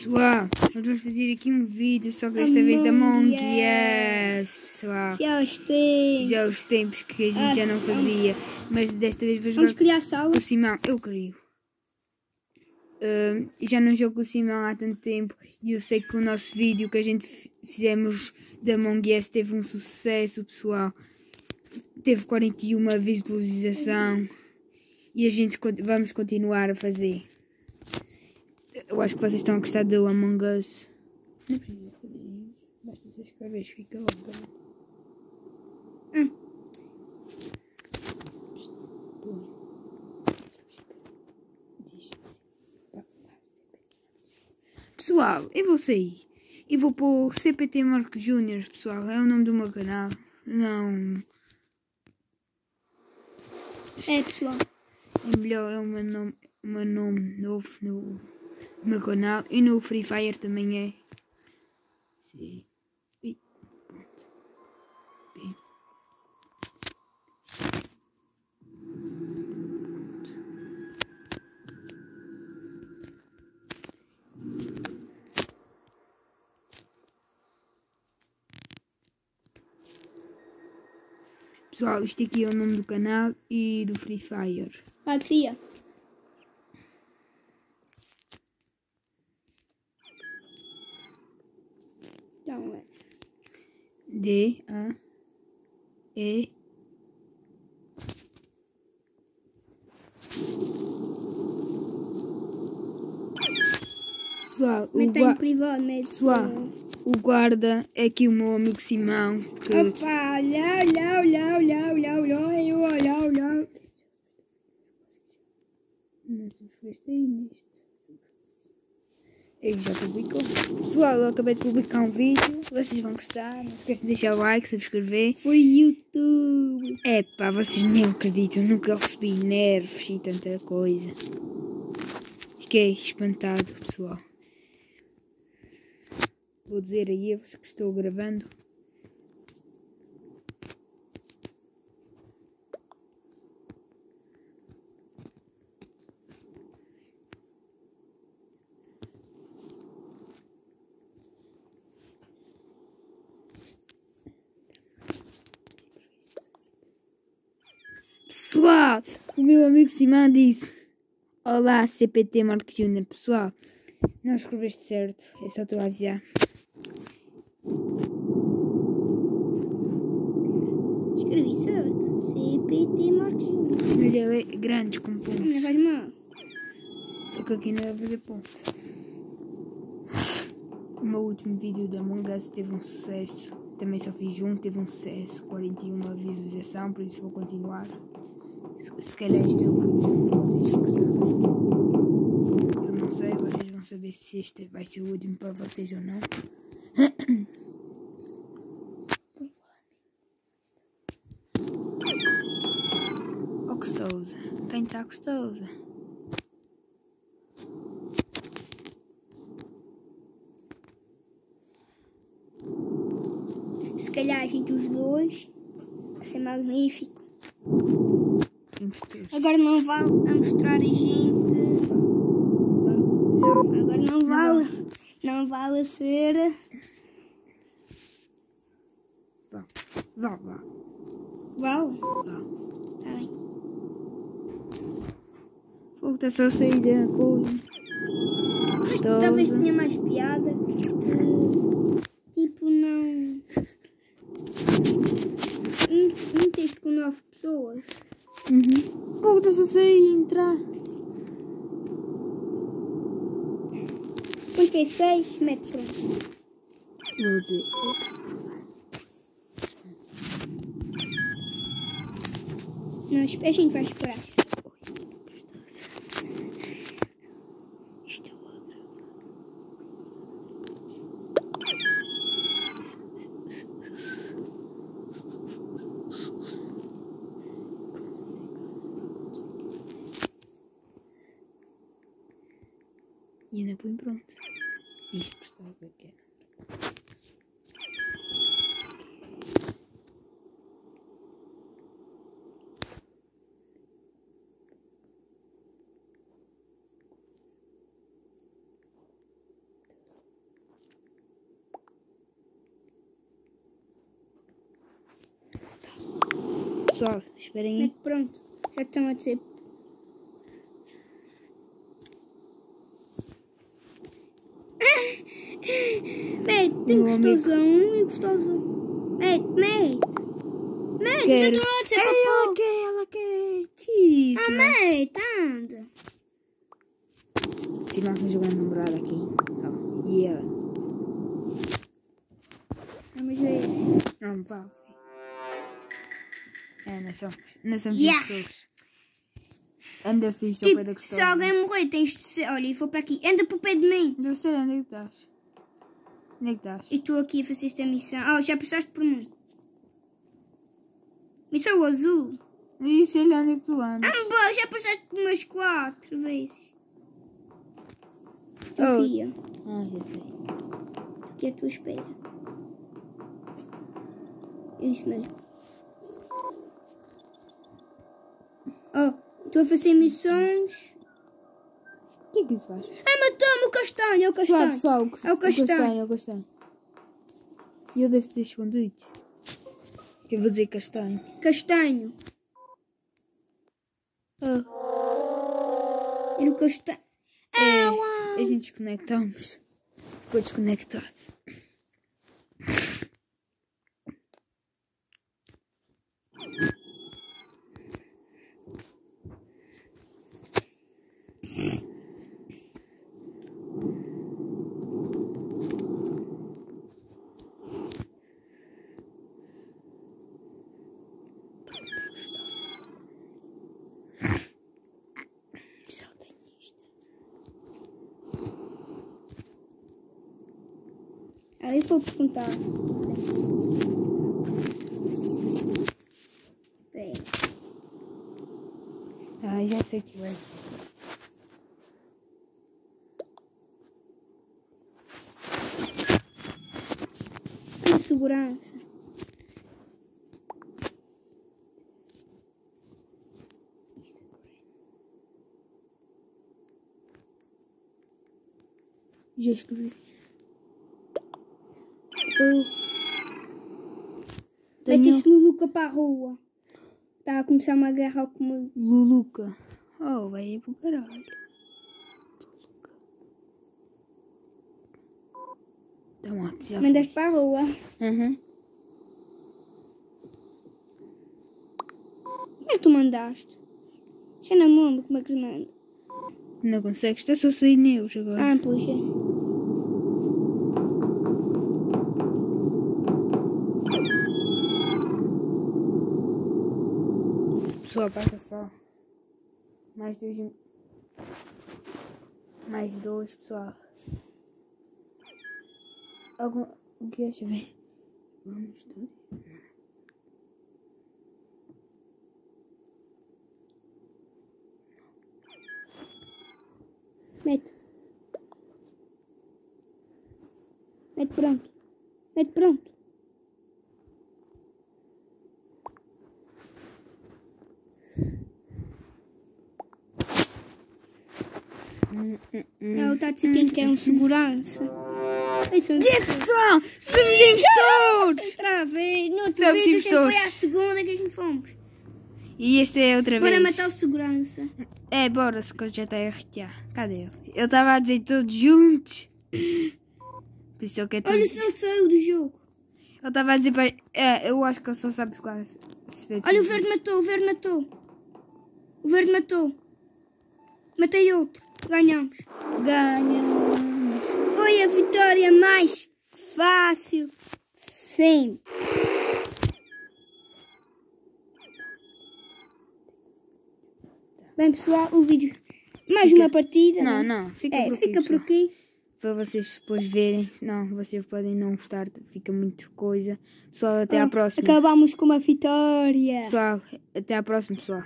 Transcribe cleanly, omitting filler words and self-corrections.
Pessoal, nós vamos fazer aqui um vídeo, só que desta vez da Among Us, pessoal. Já os tempos que a gente já não fazia, mas desta vez vou jogar. Vamos criar sala? Com o Simão, eu crio. Já não jogo com o Simão há tanto tempo e eu sei que o nosso vídeo que a gente fizemos da Among Us teve um sucesso, pessoal. Teve 41 visualização e a gente vamos continuar a fazer. Eu acho que vocês estão a gostar do Among Us. Não precisa fazer isso. Basta se inscrever, fica logo. Pessoal, eu vou sair. E vou pôr CPT Marco Júnior, pessoal. É o nome do meu canal. Não. É, pessoal. É melhor, é o meu nome novo no meu canal. E no Free Fire também é. Sim. Ui, pronto. Bem. Pessoal, isto aqui é o nome do canal e do Free Fire. Vai, cria. Então é. D-A-E. Pessoal, Mete privado, mete. Pessoal, o guarda é aqui o meu amigo Simão. Que... Opa, olha. Não subscreveste aí nisto. Eu já publicou. Pessoal, eu acabei de publicar um vídeo. Vocês vão gostar. Não se esqueçam de deixar o like, subscrever. Foi YouTube. Epá, vocês nem acreditam. Nunca recebi nervos e tanta coisa. Fiquei espantado, pessoal. Vou dizer a eles que estou gravando. Pessoal, o meu amigo Simão disse: olá, CPT Marcos Júnior. Pessoal, não escreveste certo. É só estou a avisar. Escrevi certo. CPT Marcos Júnior. Mas ele é grande com pontos. Não faz mal. Só que aqui não vai fazer ponto. O meu último vídeo da Among Us teve um sucesso. Também só fiz um, teve um sucesso. 41 visualização, por isso vou continuar. Se calhar este é o último, vocês que sabem. Eu não sei, vocês vão saber se este vai ser o último para vocês ou não. Oh, gostosa. Quem está gostosa? Se calhar a gente os dois. Vai ser magnífico. Agora não vale a mostrar a gente. Não, agora não vale. Não vale a ser. Vá. Vale? Vá. Tá bem. Fogo, está só a sair da coisa. Gostosa. Talvez tenha mais piada. Tipo, não. Um texto com 9 pessoas. Fogo, está só a sair e entrar. Põe que 6, mete pronto. Vou dizer, oh, gostosa. Não, a gente vai esperar. E ainda põe pronto. Isto gostosa que é. pessoal, esperem aí. Mete pronto. Já estão a dizer. Mete, tem Meu gostosão e gostoso. Mete. Mete, já Quero. estão a dizer Ela quer. Jeez, Ah, mete, anda. Sim, nós vamos jogar uma namorada aqui. Oh, e ela? Vamos ver. Não, vá. Não somos Yeah. pessoas. Anda se isto Tipo, da se gostosa. alguém morrer, tens de ser. Olha, e for para aqui. Anda para o pé de mim. Não sei onde é que estás. Onde é que estás? E estou aqui a fazer esta missão. Oh, já passaste por mim. Missão azul. E sei lá onde é que tu andas. Bom, já passaste por umas 4 vezes. Estou Oh. aqui, ó. Já sei. Aqui à tua espera. É isso mesmo. Oh, estou a fazer missões. O que é que isso faz? Matou-me o castanho, é o castanho. Pessoal, É o castanho. É o castanho. E eu devo ter escondido. Eu vou dizer castanho. Castanho. Oh. Era o castanho. A gente desconectamos. Ficou desconectado. Aí vou perguntar. Pera. Já sei que vai. Segurança. Já escrevi. Mete esse Luluca para a rua. Está a começar uma guerra comigo. Luluca. Oh, vai ir pro caralho. Dá uma já Mandaste para a rua. Uhum. Como é que tu mandaste? Já não me lembro como é que se manda. Não consegues, está só sem neus agora. Pois é. Pessoal, passa só. Mais dois, pessoal. O que é? Deixa eu ver. Vamos tudo. Mete. Mete pronto. Mete pronto. Ela está a dizer quem quer um segurança. Pessoal, somos todos! Outra vez. No outro Somos vídeo, todos. foi a segunda que a gente fomos. E esta é outra vez. Bora matar o segurança. É, bora, se já está a arrepiar. Cadê ele? Eu estava a dizer todos juntos. Por isso ele quer Olha, todos. só saiu do jogo. Ele estava a dizer para... eu acho que ele só sabe jogar. Olha, o verde matou, o verde matou. O verde matou. Matei outro. Ganhamos. Ganhamos. Foi a vitória mais fácil sempre. Bem, pessoal, o vídeo... Mais uma partida. Não, fica por aqui. Fica por aqui. Para vocês depois verem. Não, vocês podem não gostar. Fica muito coisa. Pessoal, até à próxima. Acabamos com uma vitória. Pessoal, até à próxima, pessoal.